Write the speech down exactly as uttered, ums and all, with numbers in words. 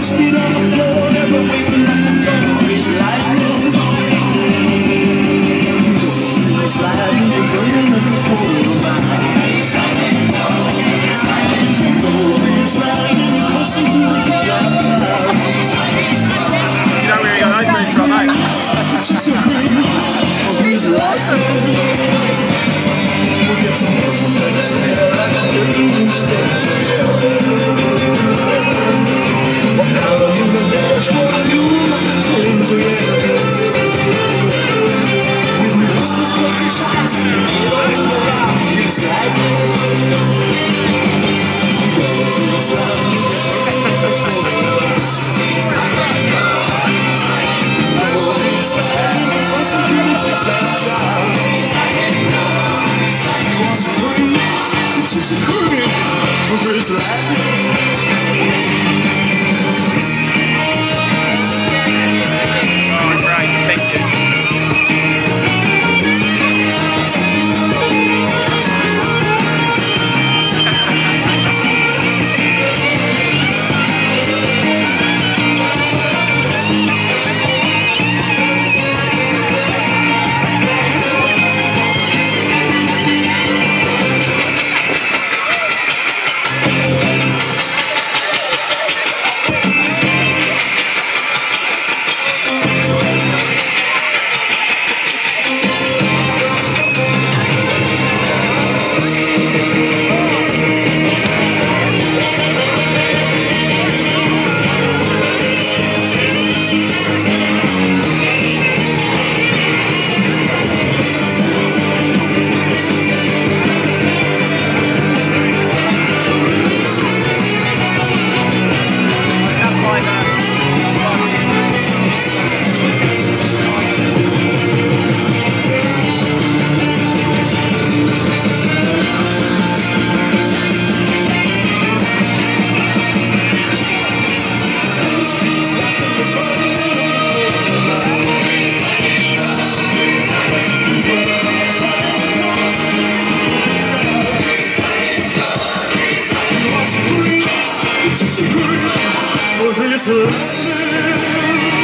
feet on the floor, never waking up before his lightning. It's lightning, you're burning up the whole of my mind. It's lightning, it's lightning, it's lightning, you're crossing through the dark clouds. You don't really got those moves from, mate. Chicks are pretty, oh, he's lightning. We'll get some information later, like a dirty instead, so yeah. It's a good, oh, it's a